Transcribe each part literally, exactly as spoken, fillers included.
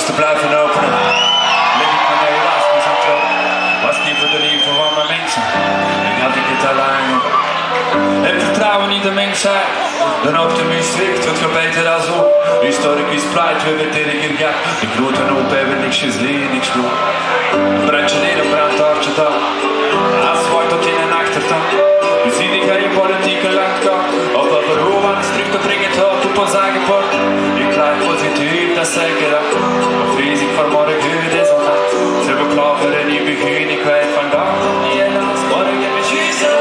dus te blijven openen. Leg ik me nu helaas niet aan trouw. Was niet voor de liefde van mijn mensen. Ik had ik het alleen. Heb vertrouwen in de mensheid. Dan optimist strikt, het gaat beter dan zo. Historisch pleit, we hebben het erger gehad. De grote hoop hebben niks gezien, niks doen. Een brandje neer, een brandtaartje dan. Asfalt tot in een achtertuin. We zien ik aan je politieke landkaart. Op wat we hoeven is terug te brengen, het houdt op ons eigen bord. Ik blijf positief, dat is zeker dat. Maar vrees ik voor morgen, deze nacht. Ze hebben klaar voor een nieuw begin, ik weet vandaag nog niet helaas. Morgen met Jesus.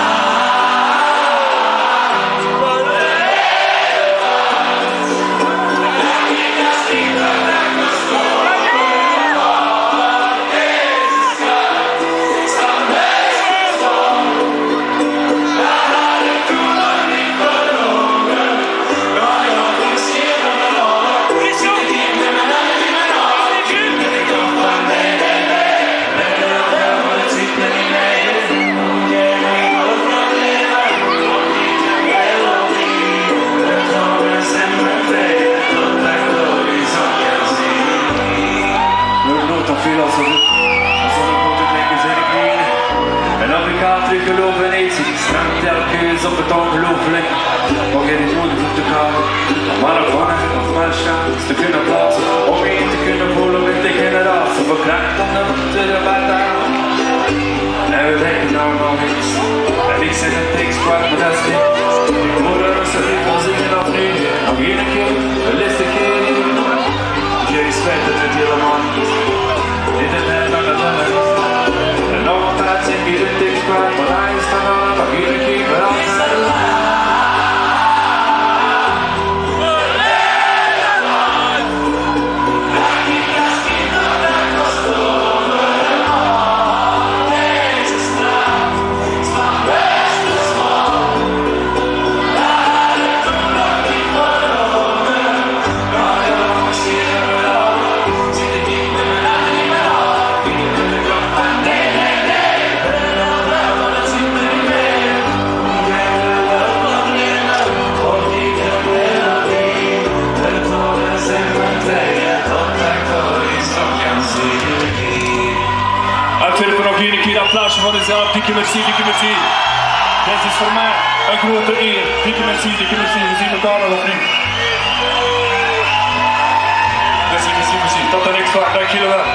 Filosofie, als een grote knikkers in de knieën. En als ik ga teruggelopen in iets, ik strand telkens op het ongelooflijk. Ook in het goede voet te gaan, om marathon of marschans te kunnen plaatsen. Om je in te kunnen voelen met de generatie. Voor kracht om de voeten erbij te halen. En we denken nou nog niks. En ik zeg een tekst kwart, maar dat is niet. Ik hoor er rustig niet van zingen of nu. Nog één keer, de laatste keer. Je respect het het helemaal niet. In het net van de zonne. En nog altijd zeg je de tekst kwijt, maar hij is van alle, nog iedere keer weer altijd. Uitwerpen nog één keer applausje voor jezelf. Dikke merci, dikke merci. Dit is voor mij een grote eer. Dikke merci, dikke merci. We zien elkaar nog opnieuw. Merci, merci, merci. Tot de next part. Dank jullie wel.